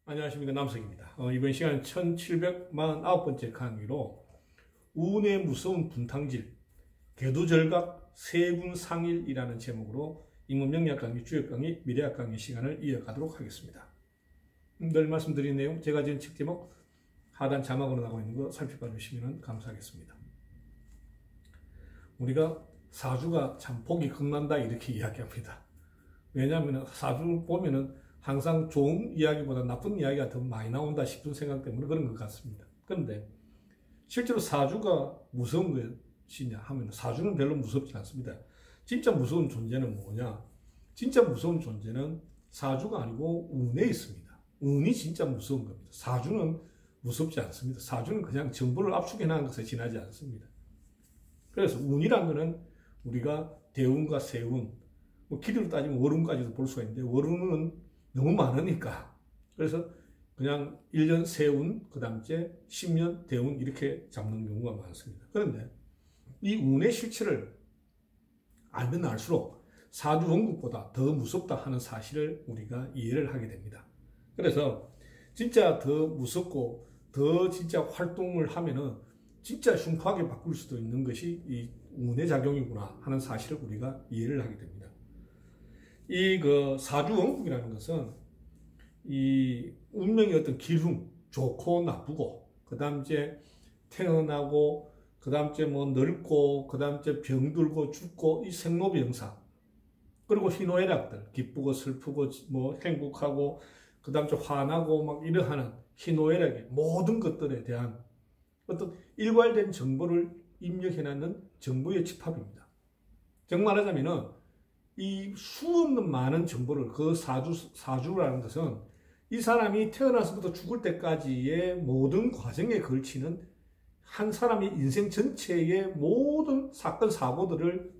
안녕하십니까, 남석입니다. 이번 시간 1749번째 강의로 운의 무서운 분탕질, 궤도절각 세분상일이라는 제목으로 인문명리학 강의, 주역 강의, 미래학 강의 시간을 이어가도록 하겠습니다. 늘 말씀드린 내용, 제가 지은 책 제목 하단 자막으로 나오고 있는 거 살펴봐 주시면 감사하겠습니다. 우리가 사주가 참 복이 겁난다 이렇게 이야기합니다. 왜냐하면 사주를 보면은 항상 좋은 이야기보다 나쁜 이야기가 더 많이 나온다 싶은 생각 때문에 그런 것 같습니다. 그런데 실제로 사주가 무서운 것이냐 하면 사주는 별로 무섭지 않습니다. 진짜 무서운 존재는 뭐냐? 진짜 무서운 존재는 사주가 아니고 운에 있습니다. 운이 진짜 무서운 겁니다. 사주는 무섭지 않습니다. 사주는 그냥 정보를 압축해놓은 것에 지나지 않습니다. 그래서 운이란 것은 우리가 대운과 세운, 길이로 따지면 월운까지도 볼 수가 있는데 월운은 너무 많으니까 그래서 그냥 1년 세운, 그 다음째 10년 대운 이렇게 잡는 경우가 많습니다. 그런데 이 운의 실체를 알면 알수록 사주 원국보다 더 무섭다 하는 사실을 우리가 이해를 하게 됩니다. 그래서 진짜 더 무섭고 더 진짜 활동을 하면은 진짜 흉포하게 바꿀 수도 있는 것이 이 운의 작용이구나 하는 사실을 우리가 이해를 하게 됩니다. 이 사주 원국이라는 것은 이 운명의 어떤 기둥, 좋고 나쁘고, 그 다음 이제 태어나고, 그 다음 이제 늙고, 그 다음 이제 병들고 죽고, 이 생로병사, 그리고 희노애락들, 기쁘고 슬프고 행복하고, 그 다음 이제 화나고 막 이러하는 희노애락의 모든 것들에 대한 어떤 일괄된 정보를 입력해놨는 정보의 집합입니다. 정말 하자면은 이 수없는 많은 정보를 사주라는 것은 이 사람이 태어나서부터 죽을 때까지의 모든 과정에 걸치는 한 사람의 인생 전체의 모든 사건, 사고들을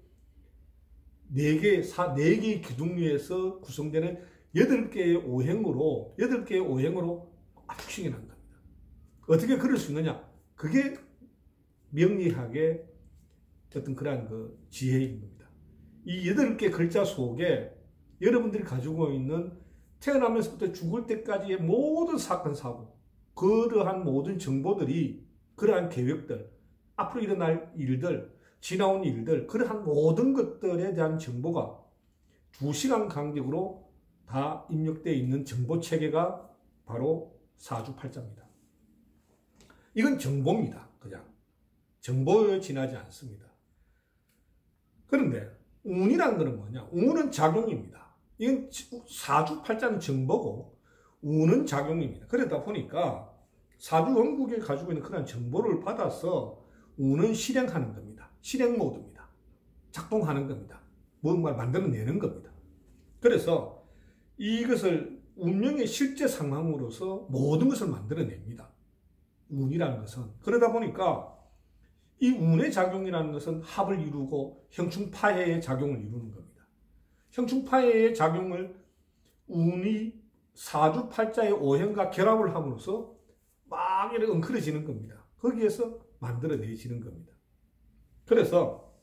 4개의 기둥위에서 구성되는 8개의 오행으로 압축해 난 겁니다. 어떻게 그럴 수 있느냐? 그게 명리학의 어떤 그러한 지혜인 겁니다. 이 8개 글자 속에 여러분들이 가지고 있는 태어나면서부터 죽을 때까지의 모든 사건, 사고, 그러한 모든 정보들이 그러한 계획들, 앞으로 일어날 일들, 지나온 일들, 그러한 모든 것들에 대한 정보가 2시간 간격으로 다 입력되어 있는 정보체계가 바로 사주팔자입니다. 이건 정보입니다. 그냥 정보에 지나지 않습니다. 그런데 운이란 것은 뭐냐? 운은 작용입니다. 이건 사주팔자는 정보고 운은 작용입니다. 그러다 보니까 사주 원국에 가지고 있는 그런 정보를 받아서 운은 실행하는 겁니다. 실행 모드입니다. 작동하는 겁니다. 뭔가를 만들어내는 겁니다. 그래서 이것을 운명의 실제 상황으로서 모든 것을 만들어냅니다. 운이라는 것은. 그러다 보니까 이 운의 작용이라는 것은 합을 이루고 형충파해의 작용을 이루는 겁니다. 형충파해의 작용을 운이 사주팔자의 오행과 결합을 함으로써 막 이렇게 엉클어지는 겁니다. 거기에서 만들어내지는 겁니다. 그래서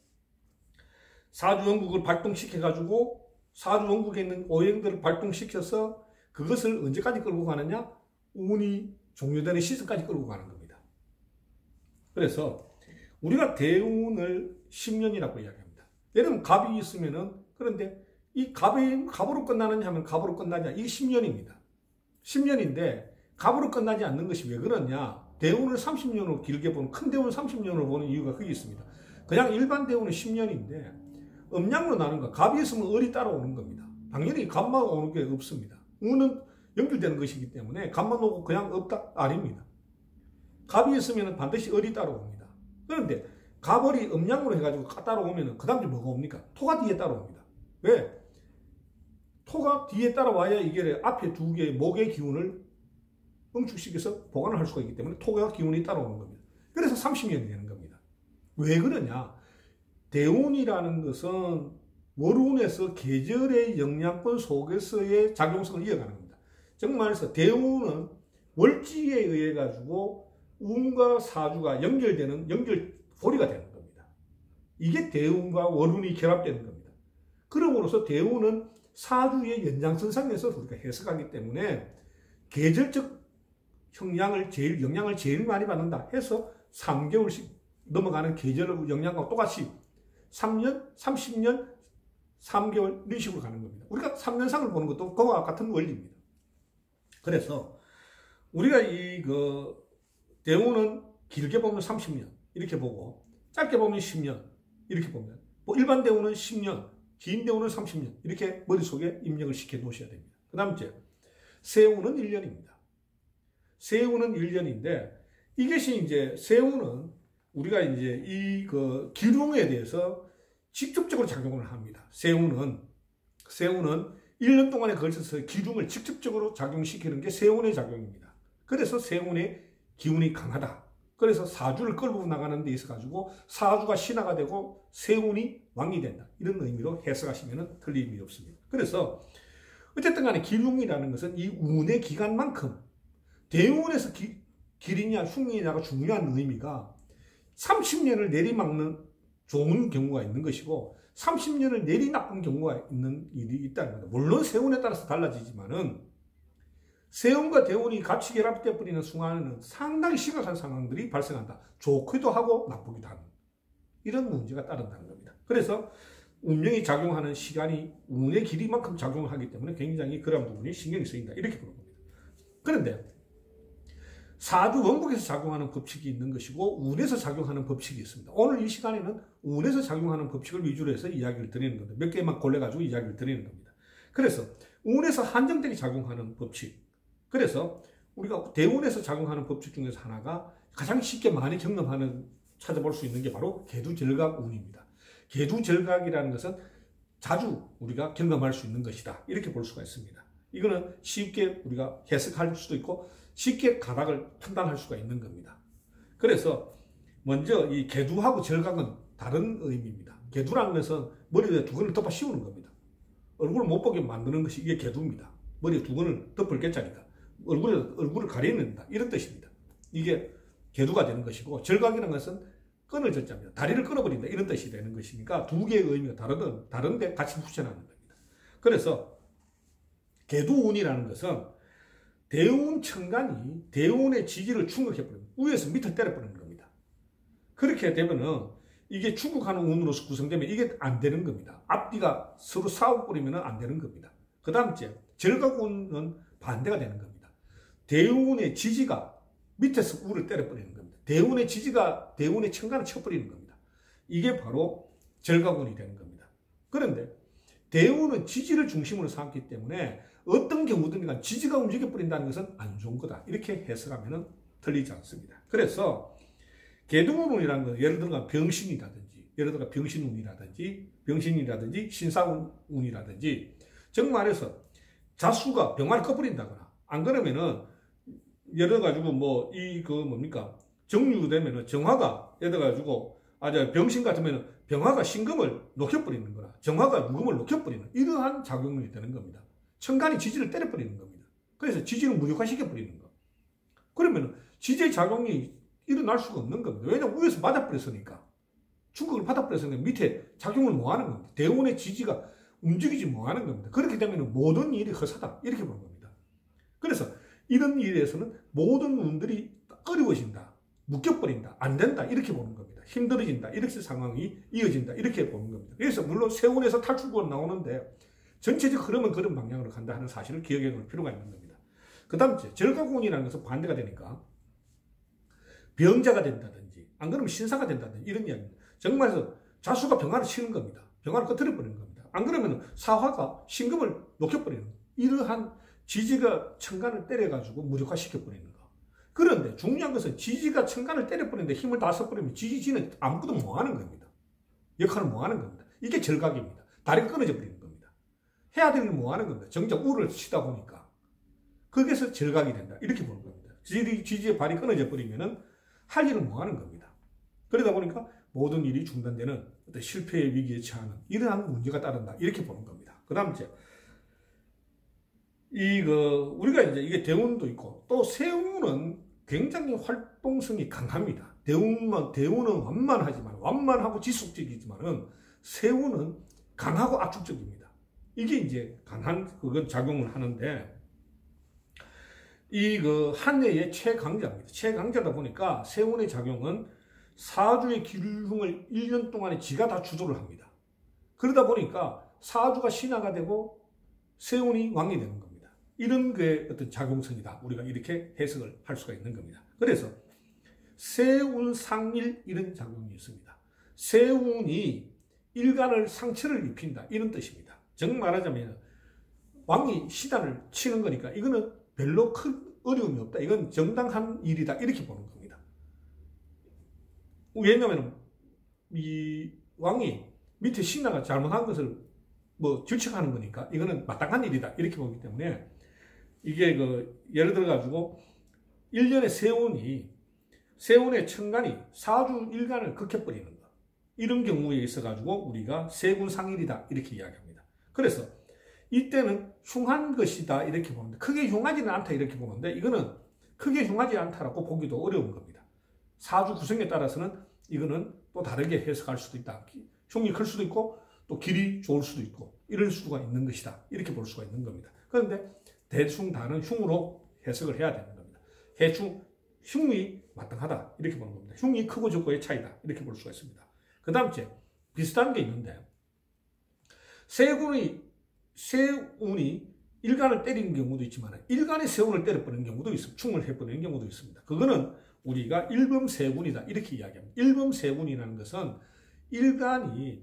사주원국을 발동시켜가지고 사주원국에 있는 오행들을 발동시켜서 그것을 언제까지 끌고 가느냐? 운이 종료되는 시점까지 끌고 가는 겁니다. 그래서 우리가 대운을 10년이라고 이야기합니다. 예를 들면 갑이 있으면은, 그런데 이 갑으로 끝나느냐 하면 갑으로 끝나지 않냐. 이게 10년입니다. 10년인데 갑으로 끝나지 않는 것이 왜 그러냐. 대운을 30년으로 길게 보는, 큰 대운을 30년으로 보는 이유가 거기 있습니다. 그냥 일반 대운은 10년인데 음양으로 나는 거, 갑이 있으면 을이 따라오는 겁니다. 당연히 갑만 오는 게 없습니다. 운은 연결되는 것이기 때문에 갑만 오고 그냥 없다? 아닙니다. 갑이 있으면 반드시 을이 따라옵니다. 그런데 갑을이 음양으로 해가지고 따라오면 그 다음에 뭐가 옵니까? 토가 뒤에 따라옵니다. 왜? 토가 뒤에 따라와야 이게 앞에 2개의 목의 기운을 응축시켜서 보관을 할 수가 있기 때문에 토가 기운이 따라오는 겁니다. 그래서 30년이 되는 겁니다. 왜 그러냐? 대운이라는 것은 월운에서 계절의 영향권 속에서의 작용성을 이어가는 겁니다. 정말해서 대운은 월지에 의해 가지고 운과 사주가 연결되는 연결고리가 되는 겁니다. 이게 대운과 월운이 결합되는 겁니다. 그러므로서 대운은 사주의 연장선상에서 우리가 해석하기 때문에 계절적 영향을 제일 많이 받는다 해서 3개월씩 넘어가는 계절 영향과 똑같이 3년, 30년, 3개월 이런 식으로 가는 겁니다. 우리가 3년상을 보는 것도 그와 같은 원리입니다. 그래서 우리가 대운은 길게 보면 30년 이렇게 보고 짧게 보면 10년 이렇게 보면 뭐 일반 대운은 10년, 긴 대운은 30년 이렇게 머릿속에 입력을 시켜 놓으셔야 됩니다. 그 다음 이제 세운은 1년입니다. 세운은 1년인데 이것이 이제 세운은 우리가 이제 기둥에 대해서 직접적으로 작용을 합니다. 세운은 1년 동안에 걸쳐서 기둥을 직접적으로 작용시키는 게 세운의 작용입니다. 그래서 세운의 기운이 강하다. 그래서 사주를 끌고 나가는 데 있어가지고 사주가 신화가 되고 세운이 왕이 된다. 이런 의미로 해석하시면 틀림이 없습니다. 그래서 어쨌든 간에 기둥이라는 것은 이 운의 기간만큼 대운에서 길이냐 흉이냐가 중요한 의미가 30년을 내리막는 좋은 경우가 있는 것이고 30년을 내리나쁜 경우가 있는 일이 있다는 겁니다. 물론 세운에 따라서 달라지지만은 세운과 대운이 같이 결합되어 버리는 순간에는 상당히 심각한 상황들이 발생한다. 좋기도 하고 나쁘기도 하는 이런 문제가 따른다는 겁니다. 그래서 운명이 작용하는 시간이 운의 길이만큼 작용을 하기 때문에 굉장히 그런 부분이 신경이 쓰인다. 이렇게 보는 겁니다. 그런데 사주 원국에서 작용하는 법칙이 있는 것이고 운에서 작용하는 법칙이 있습니다. 오늘 이 시간에는 운에서 작용하는 법칙을 위주로 해서 이야기를 드리는 겁니다. 몇 개만 골라가지고 이야기를 드리는 겁니다. 그래서 운에서 한정되게 작용하는 법칙, 그래서 우리가 대운에서 작용하는 법칙 중에서 하나가 가장 쉽게 많이 찾아볼 수 있는 게 바로 계두절각운입니다. 계두절각이라는 것은 자주 우리가 경험할 수 있는 것이다. 이렇게 볼 수가 있습니다. 이거는 쉽게 우리가 해석할 수도 있고 쉽게 가닥을 판단할 수가 있는 겁니다. 그래서 먼저 이 계두하고 절각은 다른 의미입니다. 계두라는 것은 머리에 두건을 덮어 씌우는 겁니다. 얼굴을 못 보게 만드는 것이 이게 계두입니다. 머리에 두건을 덮을 개짜니까 얼굴을 가리는다 이런 뜻입니다. 이게 계두가 되는 것이고 절각이라는 것은 끊을 절자입니다. 다리를 끊어버린다 이런 뜻이 되는 것이니까 두 개의 의미가 다른데 같이 붙여나는 겁니다. 그래서 계두운이라는 것은 대운 천간이 대운의 지지를 충격해버립니다. 위에서 밑을 때려버리는 겁니다. 그렇게 되면은 이게 충격하는 운으로서 구성되면 이게 안 되는 겁니다. 앞뒤가 서로 싸워버리면 안 되는 겁니다. 그 다음 절각운은 반대가 되는 겁니다. 대운의 지지가 밑에서 우를 때려버리는 겁니다. 대운의 지지가 대운의 천간을 쳐버리는 겁니다. 이게 바로 절각운이 되는 겁니다. 그런데 대운은 지지를 중심으로 삼기 때문에 어떤 경우든 간 지지가 움직여버린다는 것은 안 좋은 거다. 이렇게 해석하면 틀리지 않습니다. 그래서 계두운이라는 건 예를 들어 병신이라든지 신사운이라든지 정말해서 자수가 병화를 꺼버린다거나 안 그러면은 예를 들어가지고 정유되면은 정화가 예를 들어가지고 병신 같으면은 병화가 신금을 녹여버리는 거나 정화가 무금을 녹여버리는 이러한 작용이 되는 겁니다. 천간이 지지를 때려버리는 겁니다. 그래서 지지를 무력화시켜버리는 거. 그러면 지지의 작용이 일어날 수가 없는 겁니다. 왜냐하면 위에서 맞아버렸으니까. 충격을 받아버렸으니까 밑에 작용을 못하는 겁니다. 대운의 지지가 움직이지 못하는 겁니다. 그렇게 되면 모든 일이 허사다. 이렇게 보는 겁니다. 그래서 이런 일에서는 모든 운들이 어려워진다. 묶여버린다. 안 된다. 이렇게 보는 겁니다. 힘들어진다. 이렇게 상황이 이어진다. 이렇게 보는 겁니다. 그래서 물론 세운에서 탈출구가 나오는데 전체적 흐름은 그런 방향으로 간다 하는 사실을 기억해 놓을 필요가 있는 겁니다. 그 다음 절각운이라는 것은 반대가 되니까 병자가 된다든지 안 그러면 신사가 된다든지 이런 이야기입니다. 정말로 자수가 병화를 치는 겁니다. 병화를 꺼뜨려버리는 겁니다. 안 그러면 사화가 신금을 녹여버리는 겁니다. 이러한 지지가 천간을 때려가지고 무력화시켜버리는 거. 그런데 중요한 것은 지지가 천간을 때려버리는데 힘을 다 써버리면 지지는 아무것도 못하는 겁니다. 역할을 못하는 겁니다. 이게 절각입니다. 다리가 끊어져 버리는 겁니다. 해야 될 일 못하는 겁니다. 정작 우를 치다 보니까. 거기에서 절각이 된다. 이렇게 보는 겁니다. 지지의 발이 끊어져 버리면은 할 일을 못하는 겁니다. 그러다 보니까 모든 일이 중단되는 어떤 실패의 위기에 처하는 이러한 문제가 따른다. 이렇게 보는 겁니다. 그 다음 우리가 이게 대운도 있고 또 세운은 굉장히 활동성이 강합니다. 대운은 완만하고 지속적이지만은 세운은 강하고 압축적입니다. 이게 강한 작용을 하는데 이 한 해의 최강자입니다. 최강자다 보니까 세운의 작용은 사주의 기흉을 1년 동안에 지가 다 주도를 합니다. 그러다 보니까 사주가 신화가 되고 세운이 왕이 되는 겁니다. 이런 게 어떤 작용성이다. 우리가 이렇게 해석을 할 수가 있는 겁니다. 그래서 세운상일 이런 작용이 있습니다. 세운이 일간을 상처를 입힌다. 이런 뜻입니다. 정말 말하자면 왕이 시단을 치는 거니까 이거는 별로 큰 어려움이 없다. 이건 정당한 일이다. 이렇게 보는 겁니다. 왜냐하면 이 왕이 밑에 신하가 잘못한 것을 질책하는 거니까 이거는 마땅한 일이다. 이렇게 보기 때문에 이게 예를 들어 가지고 1년의 세운의 천간이 사주 일간을 극해버리는 거. 이런 경우에 있어 가지고 우리가 세군상일이다. 이렇게 이야기합니다. 그래서 이때는 흉한 것이다. 이렇게 보는데 크게 흉하지는 않다. 이렇게 보는데 이거는 크게 흉하지 않다라고 보기도 어려운 겁니다. 사주 구성에 따라서는 이거는 또 다르게 해석할 수도 있다. 흉이 클 수도 있고 또 길이 좋을 수도 있고 이럴 수가 있는 것이다. 이렇게 볼 수가 있는 겁니다. 그런데 대충 다는 흉으로 해석을 해야 되는 겁니다. 대충 흉이 마땅하다. 이렇게 보는 겁니다. 흉이 크고 적고의 차이다. 이렇게 볼 수가 있습니다. 그 다음 째 비슷한 게 있는데 세운이 일간을 때리는 경우도 있지만 일간의 세운을 때려버리는 경우도 있습니다. 충을 해버리는 경우도 있습니다. 그거는 우리가 일범세군이다. 이렇게 이야기합니다. 일범세군이라는 것은 일간이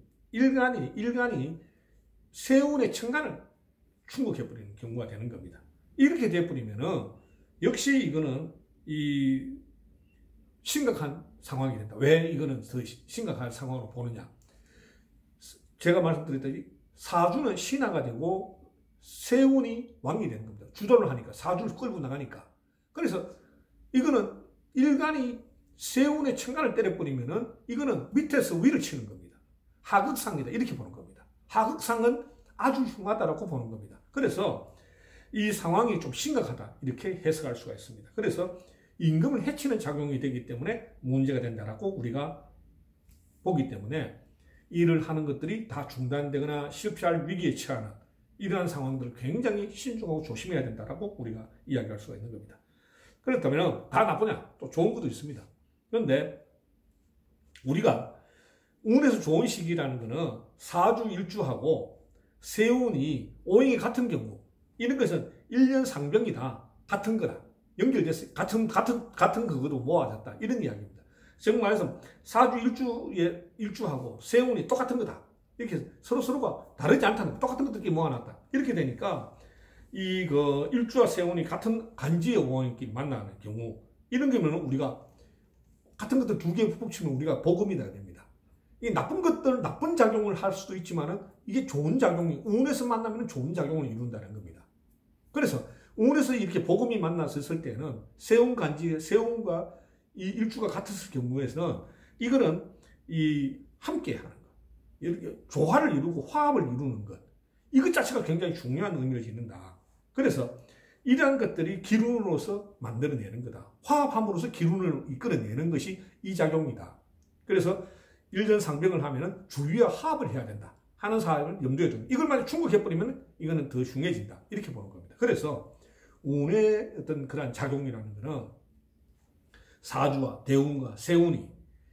세운의 천간을 충격해버리는 경우가 되는 겁니다. 이렇게 돼버리면은 역시 이거는 심각한 상황이 된다. 왜 이거는 더 심각한 상황으로 보느냐? 제가 말씀드렸다시피 사주는 신하가 되고 세운이 왕이 되는 겁니다. 주도를 하니까 사주를 끌고 나가니까. 그래서 이거는 일간이 세운의 천간을 때려버리면은 이거는 밑에서 위를 치는 겁니다. 하극상이다. 이렇게 보는 겁니다. 하극상은 아주 흉하다라고 보는 겁니다. 그래서 이 상황이 좀 심각하다. 이렇게 해석할 수가 있습니다. 그래서 임금을 해치는 작용이 되기 때문에 문제가 된다라고 우리가 보기 때문에 일을 하는 것들이 다 중단되거나 실패할 위기에 처하는 이러한 상황들을 굉장히 신중하고 조심해야 된다라고 우리가 이야기할 수가 있는 겁니다. 그렇다면 다 나쁘냐? 또 좋은 것도 있습니다. 그런데 우리가 운에서 좋은 시기라는 것은 사주 일주하고 세운이 오행이 같은 경우 이런 것은 1년 상병이다. 같은 거다. 연결됐어요. 같은 그거로 모아졌다. 이런 이야기입니다. 정말 말해서 사주 일주하고 세운이 똑같은 거다. 이렇게 서로가 다르지 않다는 거. 똑같은 것들끼리 모아놨다. 이렇게 되니까 일주와 세운이 같은 간지의 오행끼리 만나는 경우 이런 경우는 우리가 같은 것들 두 개 훅 치면 우리가 복음이 돼야 됩니다. 이 나쁜 것들 나쁜 작용을 할 수도 있지만은 이게 좋은 작용이 운에서 만나면 좋은 작용을 이룬다는 겁니다. 그래서 운에서 이렇게 복음이 만났을 때는 세운과 이 일주가 같았을 경우에는 이거는 함께 하는 것, 이렇게 조화를 이루고 화합을 이루는 것, 이것 자체가 굉장히 중요한 의미를 짓는다. 그래서 이러한 것들이 기운으로서 만들어내는 거다. 화합함으로써 기운을 이끌어내는 것이 이 작용이다. 그래서 일전상병을 하면은 주위와 화합을 해야 된다 하는 사항을 염두에 둔다. 이걸 만약 충격해버리면 이거는 더 흉해진다. 이렇게 보는 겁니다. 그래서 운의 어떤 그러한 작용이라는 것은 사주와 대운과 세운이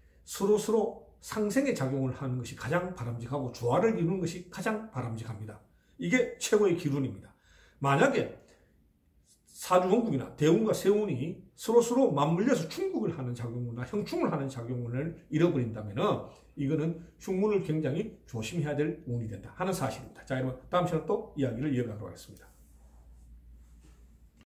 서로 상생의 작용을 하는 것이 가장 바람직하고 조화를 이루는 것이 가장 바람직합니다. 이게 최고의 기준입니다. 만약에 사주원국이나 대운과 세운이 서로 맞물려서 충국을 하는 작용이나 형충을 하는 작용을 잃어버린다면 이거는 흉문을 굉장히 조심해야 될 운이 된다 하는 사실입니다. 자, 여러분 다음 시간에 또 이야기를 이어가도록 하겠습니다.